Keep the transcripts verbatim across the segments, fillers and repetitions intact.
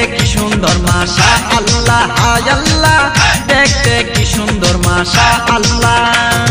কি সুন্দর মাশা আল্লাহ, হায় আল্লাহ দেখতে কি সুন্দর মাশা আল্লাহ।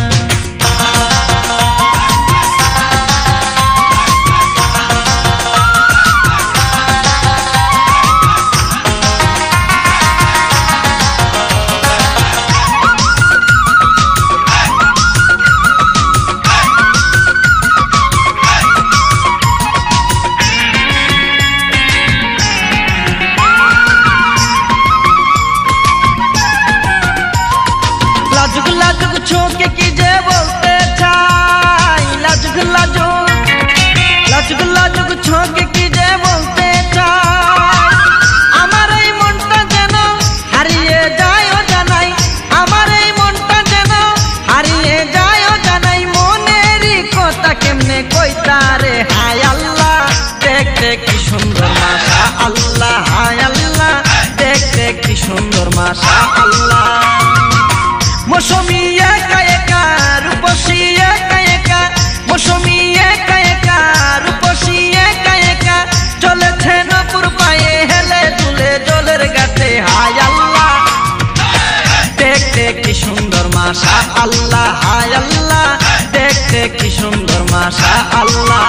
লাজুক লাজুক চোখে কি যে বলতে চাই, লাজুক লাজুক লাজুক লাজুক চোখে কি যে বলতে চাই। আমার এই মনটা যেন হারিয়ে যায় ও জানাই, আমার এই মনটা যেন হারিয়ে যায় ও জানাই। মনেরই কথা কেমনে কইতা রে হায় আল্লাহ দেখতে কি সুন্দর মাশা আল্লাহ, হায় আল্লাহ দেখতে কি সুন্দর মাশা আল্লাহ। মৌসুমী একা একা রূপসী একা একা, মৌসুমী একা একা রূপসী একা একা, চলেছে নপুর পায়ে হেলে দুলে জলের গাছে হায় আল্লাহ দেখতে কি সুন্দর মাশা আল্লাহ, হায় আল্লাহ দেখতে কি সুন্দর মাশা আল্লাহ।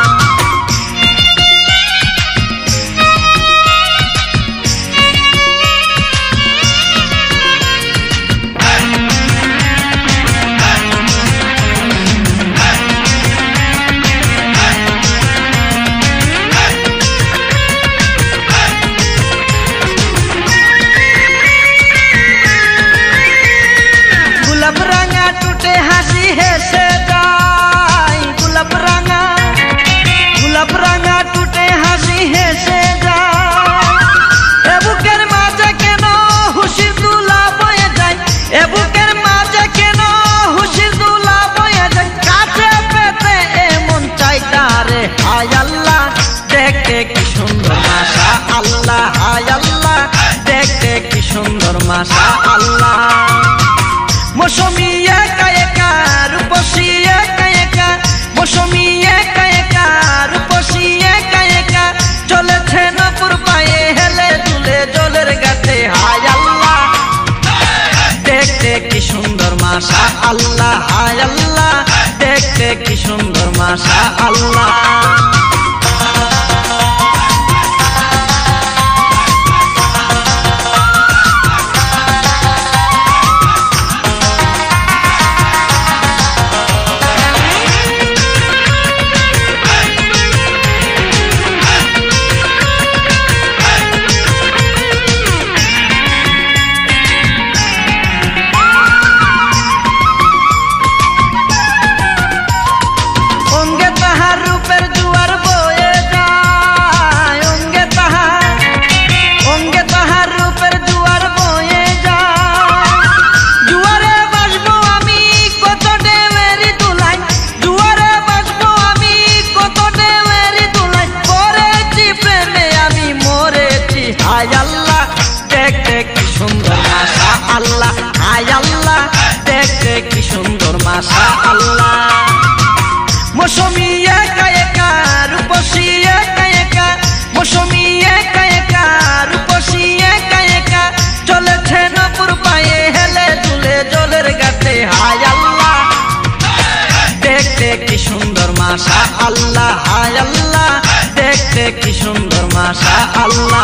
গোলাপ রাঙা টুটে হাসি হেসে যায়, গোলাপ রাঙা গোলাপ রাঙা টুটে হাসি হেসে যায়। এ বুকের মাঝে কেন হুশির দুলা বয়ে যায়, এ বুকের মাঝে কেন হুশির দুলা বয়ে যায়। কাছে পেতে এমন চাইতা রে হায় আল্লাহ দেখতে কি সুন্দর মাশা আল্লাহ, হায় আল্লাহ দেখতে কি সুন্দর মাশা আল্লাহ। মৌসুমী একা একা রূপসী একা একা, মৌসুমী একা একা রূপসী একা একা, চলেছে নপুর পায়ে হেলে দুলে জলের গাছে হায় আল্লাহ দেখতে কি সুন্দর মাশা আল্লাহ, হায় আল্লাহ দেখতে কি সুন্দর মাশা আল্লাহ। অঙ্গে তাহার রূপের জুয়ার বয়ে যায়, অঙ্গে তাহার অঙ্গে তাহার রূপের জুয়ার বয়ে যায়। জুয়ারে বাসবো আমি কত ঢেউয়েরই দুলাই, জুয়ারে বাসবো আমি কত ঢেউয়েরই দুলাই। পড়েছি প্রেমে আমি মরেছি হায় আল্লাহ দেখতে কি সুন্দর মাশা আল্লাহ, হায় আল্লাহ দেখতে কি সুন্দর মাশা আল্লাহ। মৌসুমী একা একা রূপসী একা একা, মৌসুমী একা একা রূপসী একা একা, চলেছে নপুর পায়ে হেলে দুলে জলের গাছে হায় আল্লাহ দেখতে কি সুন্দর মাশা আল্লাহ, হায় আল্লাহ দেখতে কি সুন্দর মাশা আল্লাহ।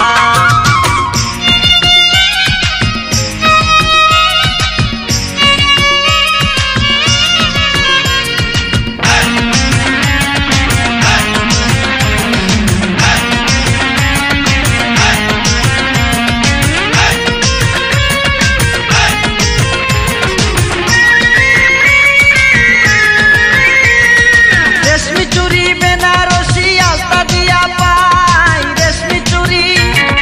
রেশমি চুরি বেনারসি আলতা দিয়া পাই, রেশমি চুরি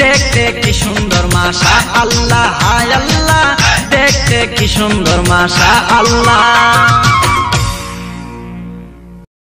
দেখতে কি সুন্দর মাশা আল্লাহ, হায় আল্লাহ দেখতে কি সুন্দর মাশা আল্লাহ।